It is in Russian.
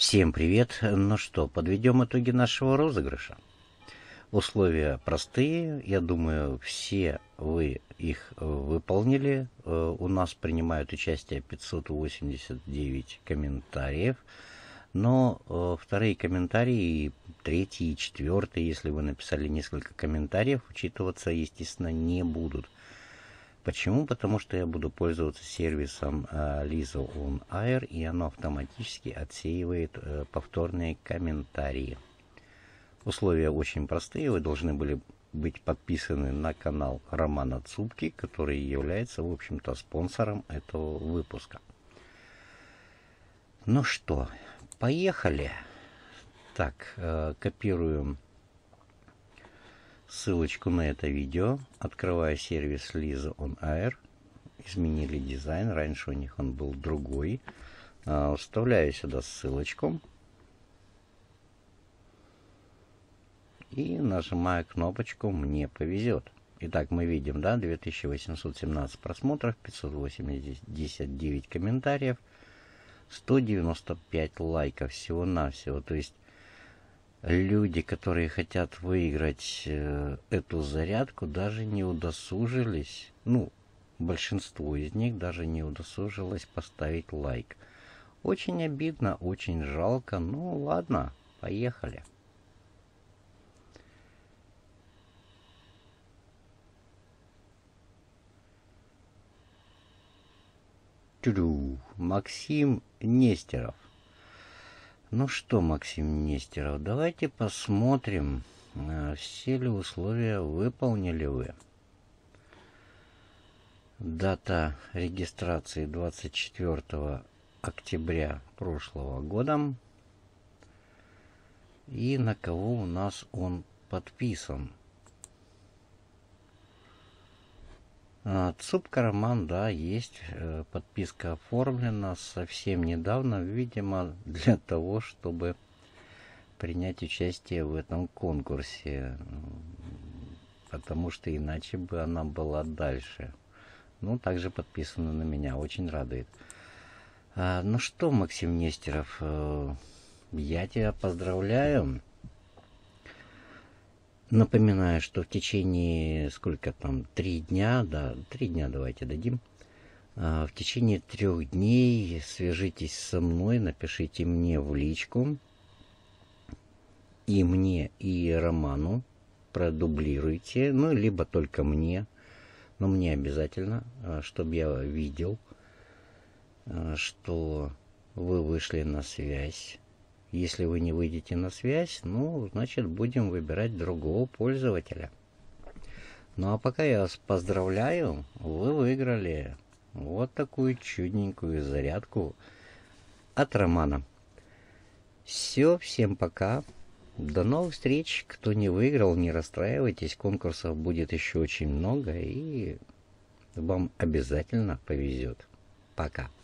Всем привет! Ну что, подведем итоги нашего розыгрыша. Условия простые, я думаю, все вы их выполнили. У нас принимают участие 589 комментариев, но вторые комментарии, третий и четвертый, если вы написали несколько комментариев, учитываться, естественно, не будут. Почему? Потому что я буду пользоваться сервисом Lisa on Air, и оно автоматически отсеивает повторные комментарии. Условия очень простые. Вы должны были быть подписаны на канал Романа Цупки, который является, в общем-то, спонсором этого выпуска. Ну что, поехали. Так, копируем ссылочку на это видео, открываю сервис Lisa on Air, изменили дизайн, раньше у них он был другой, вставляю сюда ссылочку и нажимаю кнопочку «Мне повезет». Итак, мы видим, да, 2817 просмотров, 589 комментариев, 195 лайков всего-навсего, то есть люди, которые хотят выиграть эту зарядку, даже не удосужились, большинство из них даже не удосужилось поставить лайк. Очень обидно, очень жалко, ладно, поехали. Максим Нестеров. Ну что, Максим Нестеров, давайте посмотрим, все ли условия выполнили вы. Дата регистрации 24 октября прошлого года. И на кого у нас он подписан. Цупка Роман, да, есть, подписка оформлена совсем недавно, видимо, для того, чтобы принять участие в этом конкурсе, потому что иначе бы она была дальше. Также подписана на меня, очень радует. Ну что, Максим Нестеров, я тебя поздравляю. Напоминаю, что в течение, 3 дня, да, 3 дня давайте дадим. В течение 3 дней свяжитесь со мной, напишите мне в личку. И мне, и Роману продублируйте, либо только мне. Но мне обязательно, чтобы я видел, что вы вышли на связь. Если вы не выйдете на связь, значит, будем выбирать другого пользователя. А пока я вас поздравляю, вы выиграли вот такую чудненькую зарядку от Романа. Все, всем пока. До новых встреч. Кто не выиграл, не расстраивайтесь. Конкурсов будет еще очень много, и вам обязательно повезет. Пока.